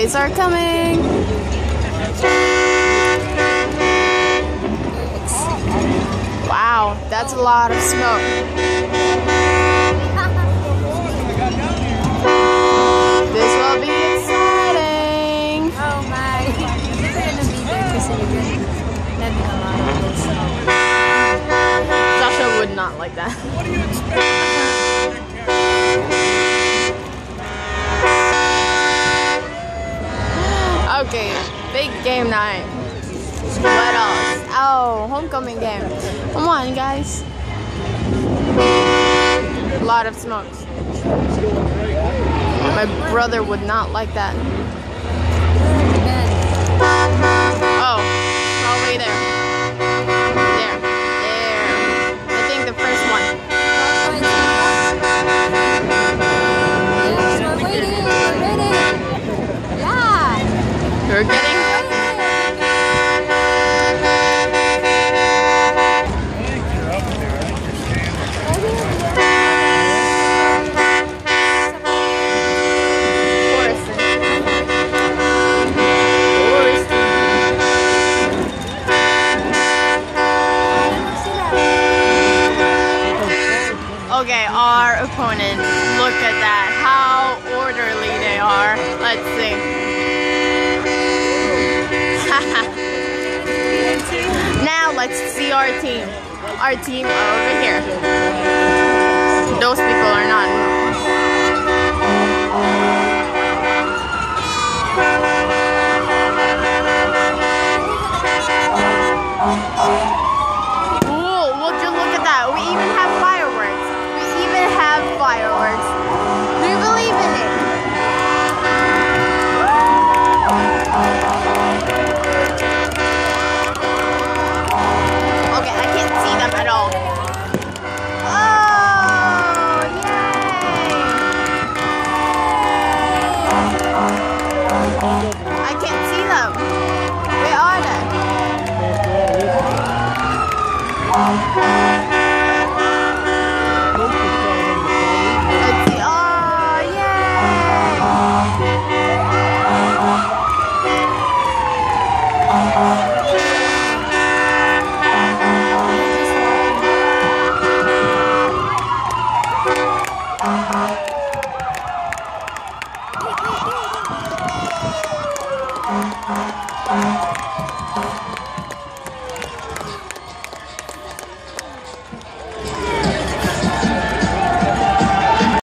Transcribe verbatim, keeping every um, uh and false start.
Guys are coming. Wow, that's a lot of smoke. This will be exciting. Oh my. You're gonna be there because you're having a lot of this smoke. Joshua would not like that. What do you expect? Okay, big game night. What else? Oh, homecoming game. Come on, guys. A lot of smoke. My brother would not like that. Oh, probably there. There. There. I think the first one. Yes, we're waiting. We're ready. Yeah. You're getting. Okay, our opponent, look at that, how orderly they are. Let's see. Now let's see our team. Our team over here. Those people are not. Ooh, would you look at that? We even have fireworks. Have fireworks. Do you believe in it? Okay, I can't see them at all. Oh, yay! I can't see them. Where are they?